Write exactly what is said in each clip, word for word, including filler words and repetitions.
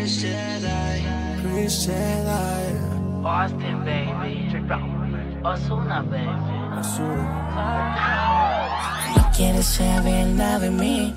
Chris Jedi. Chris Jedi. Austin, baby. Ozuna, baby. No quieres saber nada de mí.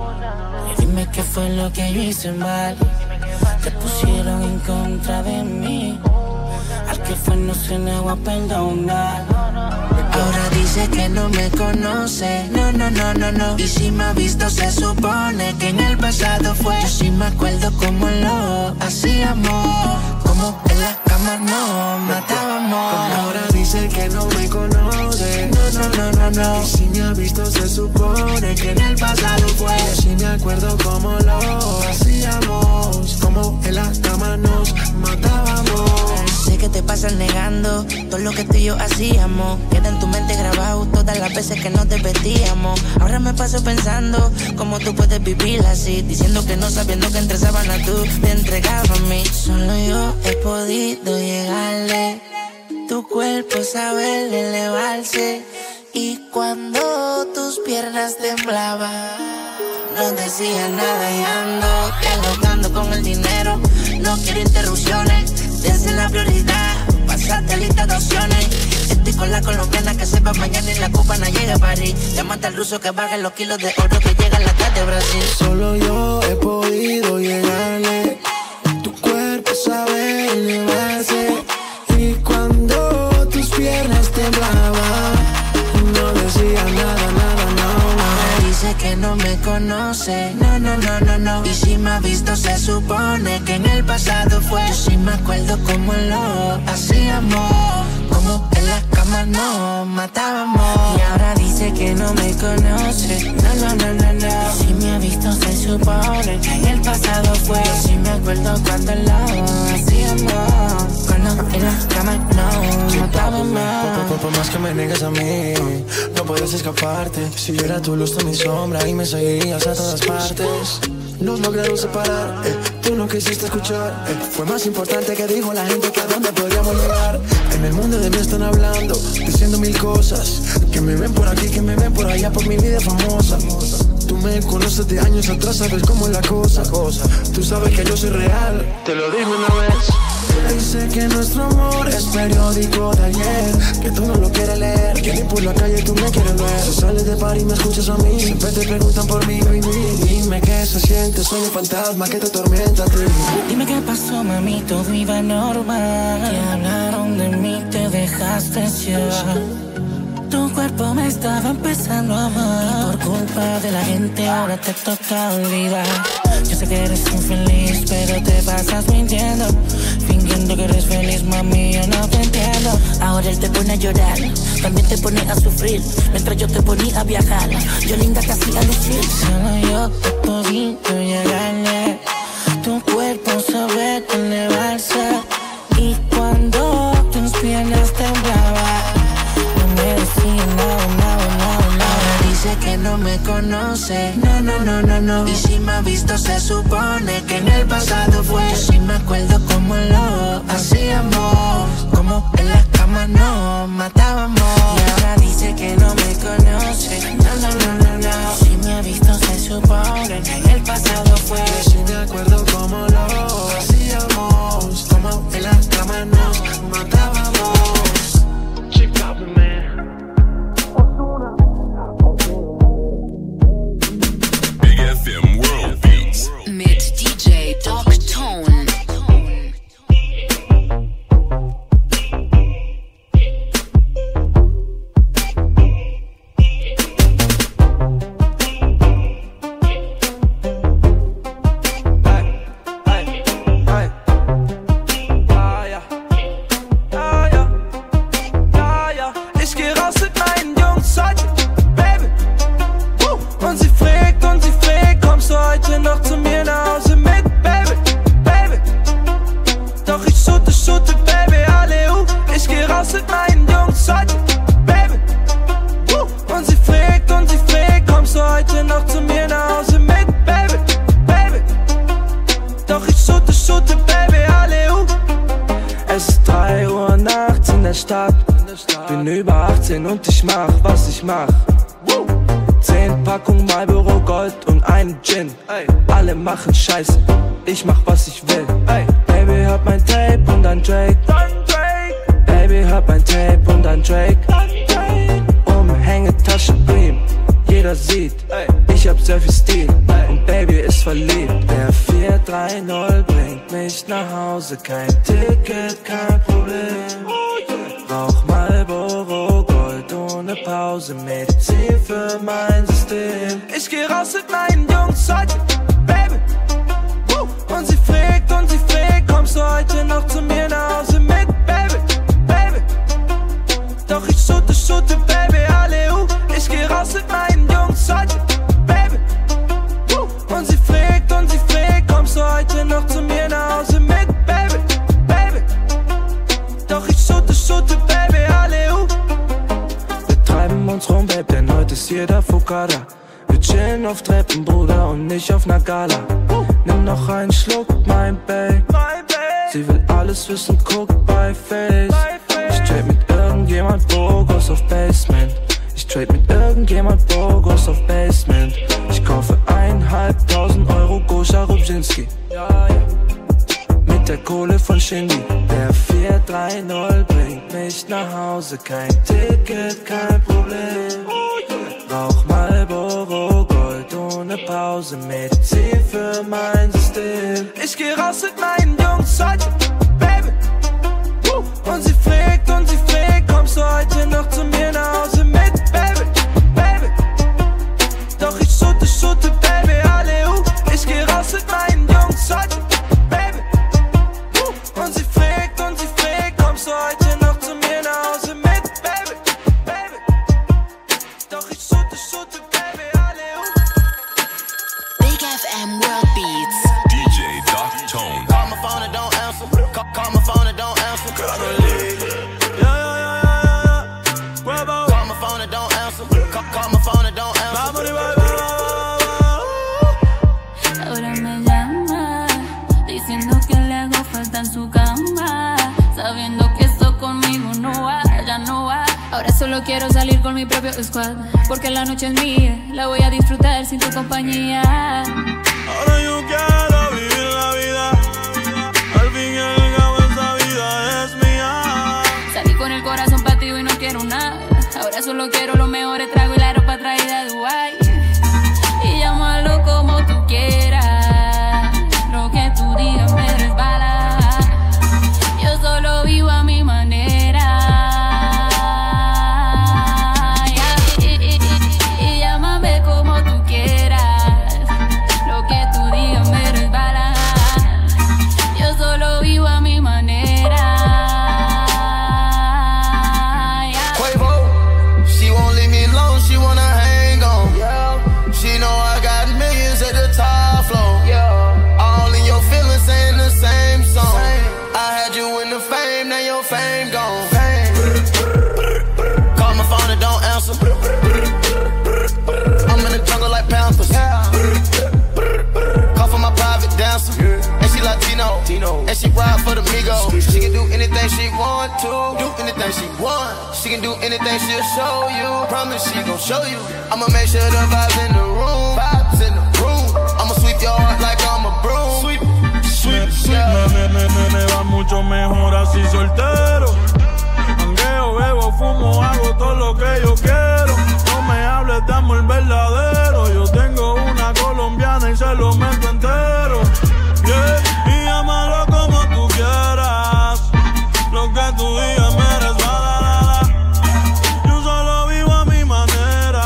Y dime qué fue lo que yo hice mal. Te pusieron en contra de mí. Al que fue no se le va a perdonar. Ahora dice que no me conoce. No, no, no, no, no. Y si me ha visto se supone que en el pasado fue. Yo sí me acuerdo cómo lo hacíamos. Como en la cama no matábamos. Ahora dice que no me conoce. No, no, no, no, no. Y si me ha visto se supone que en el pasado fue. Yo sí me acuerdo cómo lo hacíamos. Como en la cama nos matábamos. Sé que te pasas negando todo lo que tú y yo hacíamos. Queda en tu mente grabado todas las veces que nos divertíamos. Ahora me paso pensando cómo tú puedes vivir así, diciendo que no, sabiendo que entre sábanas tú te entregabas a mí. Solo yo he podido llegarle. Tu cuerpo sabe elevarse. Y cuando tus piernas temblaban, no decía nada y ando dialogando con el dinero. No quiero interrupciones, desde la prioridad, pasate lista de opciones. Estoy con la colombiana que sepa mañana y la cubana llega a París. Llámate al ruso que baje los kilos de oro que llega a la tarde de Brasil. Solo yo he podido llegarle. Tu cuerpo sabe elevarse. Y cuando tus piernas temblaban, no decía nada, nada, no, no. Dice que no me conoce, no, no, no, no, no. Y si me ha visto se supone que en el pasado fue. Yo sí me acuerdo cómo lo hacíamos. Como en la cama nos matábamos. Y ahora dice que no me conoce. No, no, no, no, no. Si me ha visto se supone que en el pasado fue. Yo sí me acuerdo cuando lo hacíamos. Cuando en la cama nos matábamos. Por, por más que me niegues a mí, no puedes escaparte. Si yo era tu luz, tú mi sombra y me seguirías a todas partes. Nos lograron separar, eh, tú no quisiste escuchar, eh, fue más importante que dijo la gente que a dónde podríamos llegar. En el mundo de mí están hablando, diciendo mil cosas. Que me ven por aquí, que me ven por allá, por mi vida famosa. Tú me conoces de años atrás, sabes cómo es la cosa. Tú sabes que yo soy real, te lo digo una vez. Dice que nuestro amor es periódico de ayer, que tú no lo quieres leer, que ni por la calle tú me quieres ver. Si sales de par y me escuchas a mí, siempre te preguntan por mí, baby. Dime qué se siente, soy un fantasma que te atormenta a ti. Dime qué pasó, mami, todo iba normal. Que hablaron de mí, te dejaste llevar. Tu cuerpo me estaba empezando a amar. Y por culpa de la gente ahora te toca olvidar. Yo sé que eres infeliz, pero te pasas mintiendo, fingiendo que eres feliz, mami, yo no te entiendo. Ahora él te pone a llorar, también te pone a sufrir, mientras yo te ponía a viajar, yo linda casi a lucir. Solo yo te he podido llegarle. Tu cuerpo sabe elevarse. Y cuando tus piernas temblaban, dice que no me conoce, no, no, no, no, no. Y si me ha visto se supone que en el pasado fue. Yo sí me acuerdo cómo lo hacíamos. Como en la cama nos matábamos. Y ahora dice que no me conoce, no, no, no, no, no. Si me ha visto se supone que en el pasado fue. Yo sí me acuerdo cómo lo hacíamos. Como en la cama nos matábamos. Chicago, man. F M World Beats mit D J Doctone. Bin über achtzehn und ich mach, was ich mach. Zehn Packungen Marlboro Gold und einen Gin. Alle machen Scheiße, ich mach was ich will. Baby, hört mein Tape und dann Drake. Baby, hört mein Tape und dann Drake. Umhängetasche Bream, jeder sieht, ich hab sehr viel Stil und Baby ist verliebt. Der vier drei null bringt mich nach Hause, kein Ticket, kein Problem. Rauch Marlboro Gold ohne Pause, Medizin für mein System. Ich geh raus mit meinen Jungs heute, Baby. Und sie fragt und sie fragt, kommst du heute noch zu mir nach Hause mit, Baby, Baby. Doch ich shoote, shoote, Baby, alle uh. Ich geh raus mit meinen Jungs heute, Baby. Und sie fragt und sie fragt, kommst du heute noch zu mir nach Hause mit, Baby, Baby. Doch ich shoote, shoote, Baby, alle uh. Wir treiben uns rum, Babe, denn heute ist jeder Fukada. Wir chillen auf Treppen, Bruder, und nicht auf ner Gala. Nimm noch einen Schluck, mein Babe. Sie will alles wissen, guck bei Face. Ich trade mit irgendjemand Bogos auf Basement. Ich trade mit irgendjemand Bogos auf Basement. Ich kaufe eineinhalbtausend Euro Gosha Rubzinski. Mit der Kohle von Shindy. Der vier drei null bringt mich nach Hause, kein Ticket, kein Problem. Rauch Marlboro Gold ohne Pause, Medizin für mein System. Ich geh raus mit meinen Jungs heute, Baby. Und sie fragt und sie fragt, kommst du heute noch zu mir nach Hause mit, Baby, Baby. Doch ich shoote, shoote, Baby, alle uh. Ich geh raus mit meinen Jungs heute, Baby. Und sie fragt und sie fragt, kommst du heute noch zu mir nach Hause mit, Baby, Baby. Doch ich shoote, shoote, Baby, alle uh. Big F M World Beats. D J Doc Tone. Call my phone and don't answer. Call, call my phone and don't answer. Girl, don't leave. Yeah, yeah, yeah, yeah, yeah. Bravo. Call my phone and don't answer. Call, call my phone and don't answer. Ahora me llama, diciendo que le hago falta en su cama, sabiendo que esto conmigo no va, ya no va. Ahora solo quiero salir con mi propio squad, porque la noche es mía, la voy a disfrutar sin tu compañía. Ahora yo quiero vivir la vida, al fin y al cabo esa vida es mía. Salí con el corazón partido y no quiero nada, ahora solo quiero los mejores tragos y la ropa traída de Dubai. Y llámalo como tú quieras, lo que tú digas me resbala. Yo solo vivo a mi manera. Y, y, y, y llámame como tú quieras, lo que tú digas me resbala. Yo solo vivo a mi manera. Quavo, she won't leave me alone, she wanna hang on. She know I got millions at the top floor. All in your feelings saying the same song. I had you in the fame, now your fame gone. Call my phone and don't answer. I'm in the jungle like Panthers. Call for my private dancer. And she Latino, and she ride for the Migos. She can do anything she want to, do anything she want. She can do anything, she'll show you. Promise she gon' show you. I'ma make sure the vibes in the room, vibes in the room. I'ma sweep your heart like I'm a broom. Sweep, sweep, sweep. Me, me, me, me va mucho mejor así soltero. Mangueo, bebo, fumo, hago todo lo que yo quiero. No me hables de amor verdadero. Yo tengo una colombiana y se lo meto entero. Yeah. Y llámalo como tú quieras, lo que tú digas me resbala. Yo solo vivo a mi manera.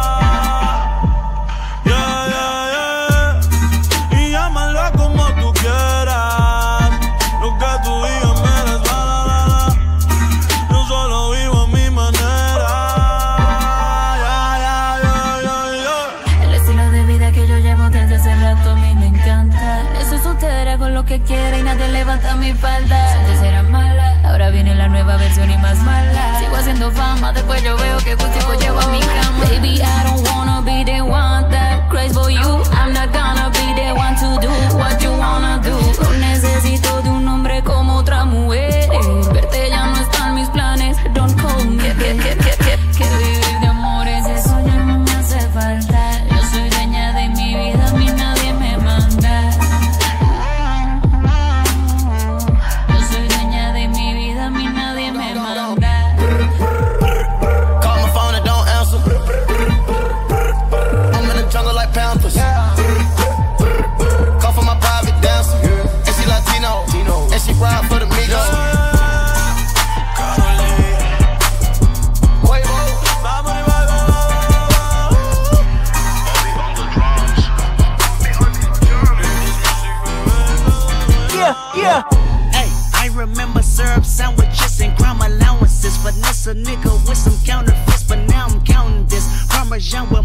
Yeah, yeah, yeah. Y llámalo como tú quieras, lo que tú digas me resbala. Yo solo vivo a mi manera. Yeah, yeah, yeah, yeah, yeah. El estilo de vida que yo llevo desde hace rato a mí me encanta. Eso es soltera con lo que quiera y nadie levanta mi falda. Antes era mala, ahora viene la nueva versión y más mala. Sigo haciendo fama, después yo veo que contigo llevo a mi cama. Baby, I don't wanna be the one that crazy for you. I'm not gonna be the one to do what you wanna do. No necesito de un hombre como otra mujer. Verte ya no está en mis planes. Don't call me. Que, que, que, que, que vivir de amores, eso ya no me hace falta.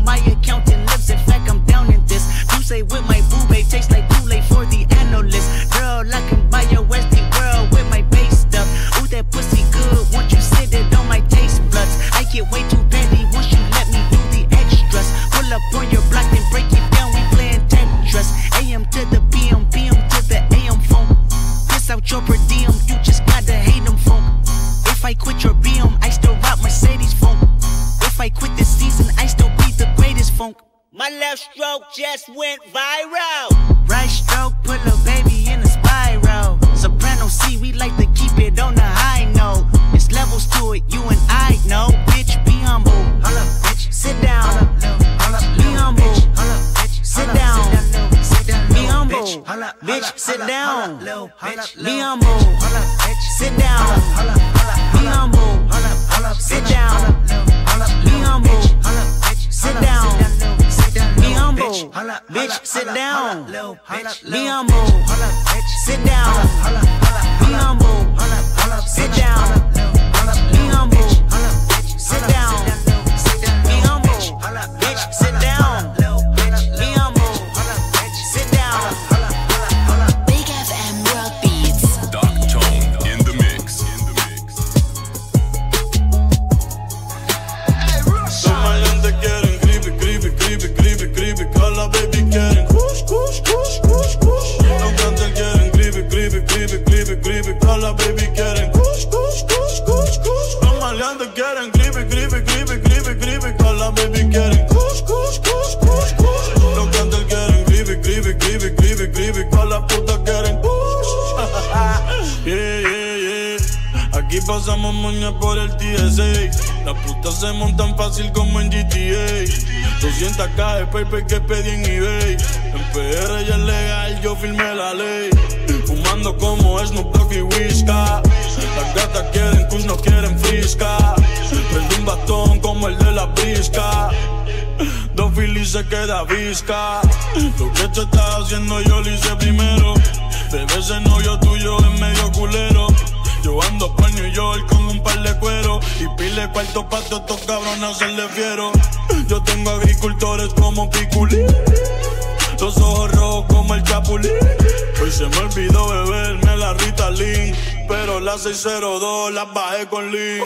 my accountant lives. In fact, I'm down in this. You say with my boo babe tastes like Kool-Aid for the analyst. Girl, I can buy your Westie world with my base stuff. Ooh, that pussy good. Once you sit it on my taste buds, I get way too petty once you let me do the extras. Pull up on your block and break it down. We playing Tetris. A M to the P M, P M to the A M phone. Piss out your per diem. You just gotta hate them phone. If I quit your B M, I still rock Mercedes phone. If I quit this season, I still be the greatest funk. My left stroke just went viral. Right stroke put a baby in a spiral. Soprano C, we like to keep it on the high note. It's levels to it, you and I know. Bitch, be humble. Hold up, bitch. Sit down. Be humble. Sit down. Be humble. Bitch, sit down. Be humble. Sit down. Be humble. Sit down. Be humble. Sit down. Be humble. Bitch, sit down. Be humble. Sit down. Be humble. Sit down. Be humble. Sit down. Be humble. Bitch, sit down. Be humble. Sit down. Big F M World Beats. Dark Tone in the mix. Los maleantes quieren creepy, creepy, creepy, creepy, creepy. Call baby quieren kush, kush, kush, kush, kush. Los cantantes quieren creepy, creepy, creepy, creepy, creepy. Call baby quieren kush, kush, kush, kush, kush. Los maleantes quieren creepy, creepy, creepy, creepy, creepy. Call baby quieren kush, kush, kush, kush, kush. Los cantantes quieren creepy, creepy, creepy, creepy, creepy. Call la puta quieren kush. Yeah, yeah, yeah. Aquí pasamos moña por el T S A. Las putas se montan fácil como en G T A. doscientas K de paper que pedí en eBay. En P R ya es legal, yo firmé la ley. Fumando como Snoop Dogg y Whisca. Las gatas quieren kush, no quieren frisca. Prende un bastón como el de la brisca. Dos Phillies se queda visca. Lo que tú estás haciendo yo lo hice primero. Bebé, ese novio tuyo es medio culero. Yo ando pa' New York con un par de cuero y pile cuarto pa' todos estos cabrones hacerle fiero. Yo tengo agricultores como Piculín, los ojos rojos como el Chapulín. Hoy se me olvidó beberme la Ritalin, pero las seis cero dos las bajé con Lean.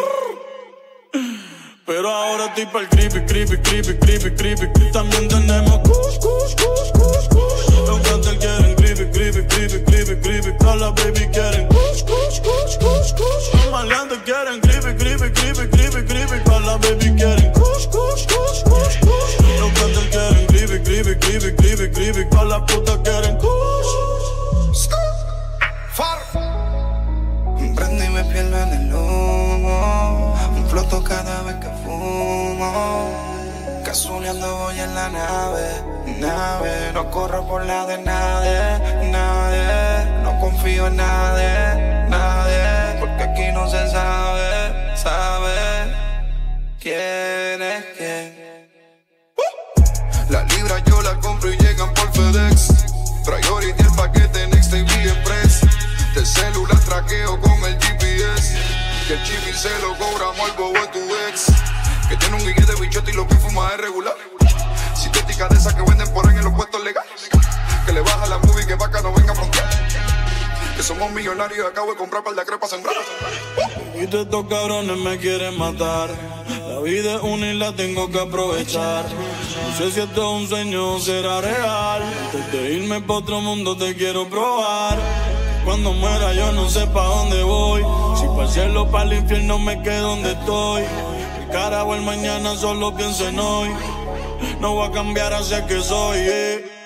Pero ahora estoy pa'l creepy, creepy, creepy, creepy, creepy. También tenemos kush, kush, kush, kush, kush. Los cantantes quieren creepy, creepy, creepy, creepy, creepy. Todas las baby quieren kush, kush, kush, kush, kush. Los maleantes quieren creepy, creepy, creepy, creepy, creepy. Todas las baby quieren kush, kush, kush, kush, kush. Los cantantes quieren creepy, creepy, creepy, creepy, creepy. Todas las putas quieren kush. Far. Prendo y me pierdo en el humo. Floto cada vez que fumo. Cazuleando voy en la nave, nave. No corro por la de nadie, nadie. No confío en nadie, nadie. Porque aquí no se sabe, sabe quién es quién. uh. La libra yo la compro y llegan por FedEx. Priority el paquete Next T V Express. De celular traqueo con el G P S. Que el chibi se lo cobramos al bobo de tu ex. Que tiene un guille de bichote y lo que fuma es regular. Sintética de esas que venden por ahí en los puestos legales. Que le baja la movie que vaca no venga a frontear. Que somos millonarios y acabo de comprar par de crepas sembrar. Y todos estos cabrones me quieren matar. La vida es una y la tengo que aprovechar. No sé si esto es un sueño o será real. Antes de irme pa' otro mundo te quiero probar. Cuando muera yo no sé pa' dónde voy. Si pa' el cielo o pa' el infierno me quedo donde estoy. El cara o el mañana solo pienso en hoy. No voy a cambiar hacia que soy, eh.